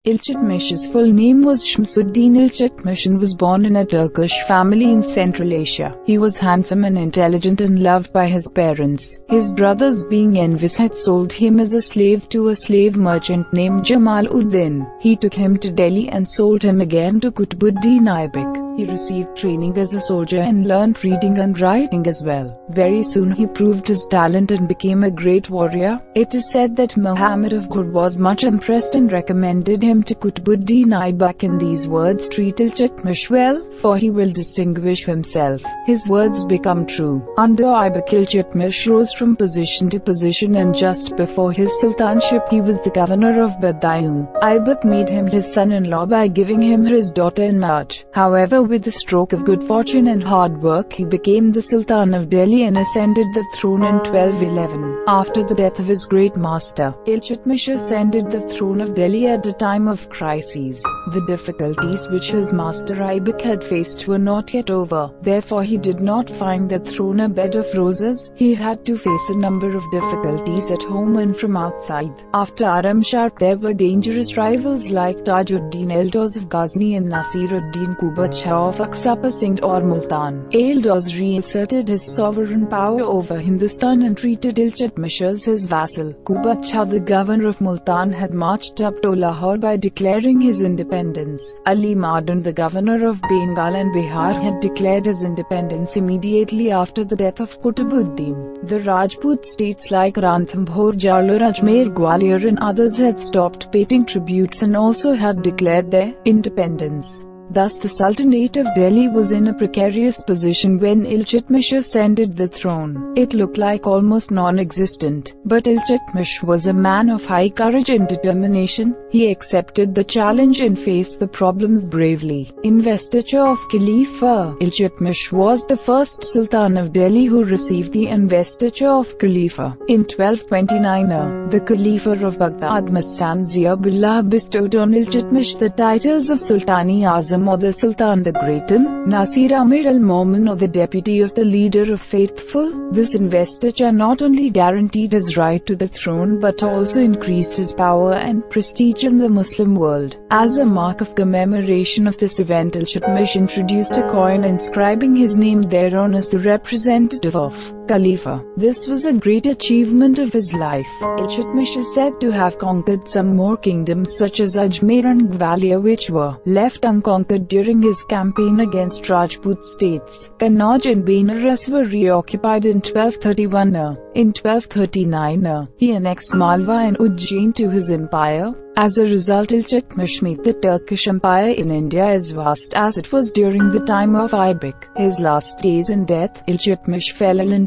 Iltutmish's full name was Shamsuddin Iltutmish and was born in a Turkish family in Central Asia. He was handsome and intelligent and loved by his parents. His brothers, being envious, had sold him as a slave to a slave merchant named Jamaluddin. He took him to Delhi and sold him again to Qutb-uddin-Aibak. He received training as a soldier and learned reading and writing as well. Very soon he proved his talent and became a great warrior. It is said that Muhammad of Ghur was much impressed and recommended him to Qutb-uddin-Aibak in these words: "Treat Iltutmish well, for he will distinguish himself." His words become true. Under Aibak, Iltutmish rose from position to position, and just before his sultanship he was the governor of Badaun. Aibak made him his son-in-law by giving him his daughter in marriage. However, with the stroke of good fortune and hard work, he became the Sultan of Delhi and ascended the throne in 1211. After the death of his great master, Iltutmish ascended the throne of Delhi at a time of crises. The difficulties which his master Aibak had faced were not yet over. Therefore he did not find the throne a bed of roses. He had to face a number of difficulties at home and from outside. After Aram Shah, there were dangerous rivals like Taj-ud-din Yeldoz of Ghazni and Nassiruddin Qubacha of Sind Multan. Yeldoz reasserted his sovereign power over Hindustan and treated Iltutmish as his vassal. Qubacha, the governor of Multan, had marched up to Lahore by declaring his independence. Ali Madan, the governor of Bengal and Bihar, had declared his independence immediately after the death of Qutb-uddin. The Rajput states like Ranthambore, Jalor, Ajmer, Gwalior and others had stopped paying tributes and also had declared their independence. Thus the Sultanate of Delhi was in a precarious position when Iltutmish ascended the throne. It looked like almost non-existent, but Iltutmish was a man of high courage and determination. He accepted the challenge and faced the problems bravely. Investiture of Khalifa. Iltutmish was the first Sultan of Delhi who received the investiture of Khalifa. In 1229, the Khalifa of Baghdad, Mustanziabullah, bestowed on Iltutmish the titles of Sultan-i-Azam or the Sultan the Great, Nasir Amir al-Momin or the deputy of the leader of faithful. This investiture not only guaranteed his right to the throne but also increased his power and prestige in the Muslim world. As a mark of commemoration of this event, Iltutmish introduced a coin inscribing his name thereon as the representative of Khalifa. This was a great achievement of his life. Iltutmish is said to have conquered some more kingdoms such as Ajmer and Gwalior, which were left unconquered during his campaign against Rajput states. Kannauj and Benares were reoccupied in 1231. In 1239, he annexed Malwa and Ujjain to his empire. As a result, Iltutmish made the Turkish Empire in India as vast as it was during the time of Aibak. His last days and death. Iltutmish fell ill in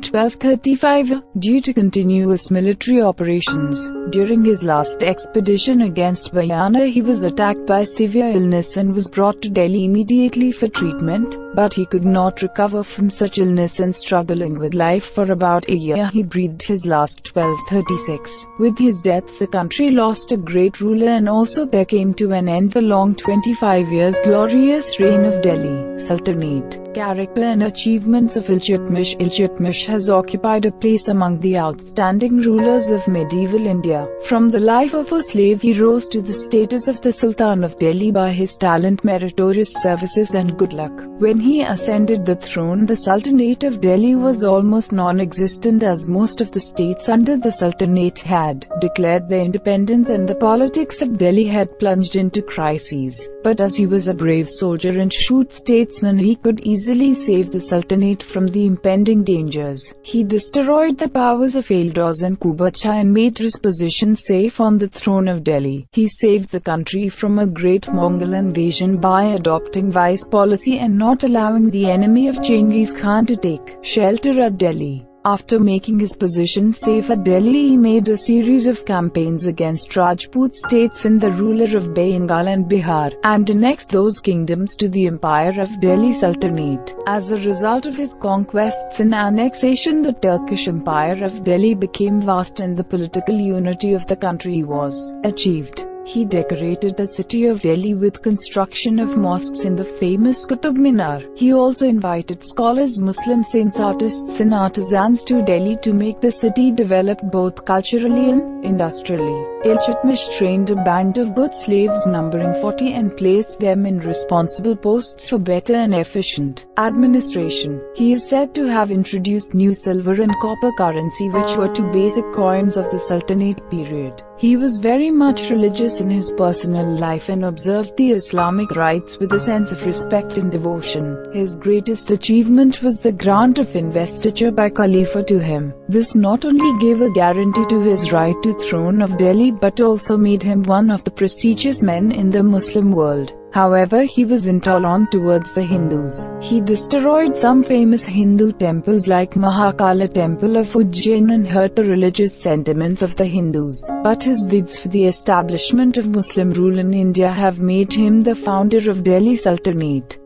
1235 due to continuous military operations. During his last expedition against Bayana, he was attacked by severe illness and was brought to Delhi immediately for treatment, but he could not recover from such illness, and struggling with life for about a year, he breathed his last 1236. With his death, the country lost a great ruler, and also there came to an end the long 25 years glorious reign of Delhi Sultanate. Character and achievements of Iltutmish. Iltutmish has occupied a place among the outstanding rulers of medieval India. From the life of a slave, he rose to the status of the Sultan of Delhi by his talent, meritorious services and good luck. When he ascended the throne, the Sultanate of Delhi was almost non-existent, as most of the states under the Sultanate had declared their independence and the politics of Delhi had plunged into crises. But as he was a brave soldier and shrewd statesman, he could easily save the Sultanate from the impending dangers. He destroyed the powers of Yeldoz and Qubacha and made his position safe on the throne of Delhi. He saved the country from a great Mongol invasion by adopting wise policy and not allowing the enemy of Genghis Khan to take shelter at Delhi. After making his position safe at Delhi, he made a series of campaigns against Rajput states and the ruler of Bengal and Bihar, and annexed those kingdoms to the empire of Delhi Sultanate. As a result of his conquests and annexation, the Turkish Empire of Delhi became vast and the political unity of the country was achieved. He decorated the city of Delhi with construction of mosques in the famous Qutb Minar. He also invited scholars, Muslim saints, artists and artisans to Delhi to make the city develop both culturally and industrially. Iltutmish trained a band of good slaves numbering 40 and placed them in responsible posts for better and efficient administration. He is said to have introduced new silver and copper currency, which were two basic coins of the Sultanate period. He was very much religious in his personal life and observed the Islamic rites with a sense of respect and devotion. His greatest achievement was the grant of investiture by Khalifa to him. This not only gave a guarantee to his right to throne of Delhi but also made him one of the prestigious men in the Muslim world. However, he was intolerant towards the Hindus. He destroyed some famous Hindu temples like Mahakala Temple of Ujjain and hurt the religious sentiments of the Hindus. But his deeds for the establishment of Muslim rule in India have made him the founder of Delhi Sultanate.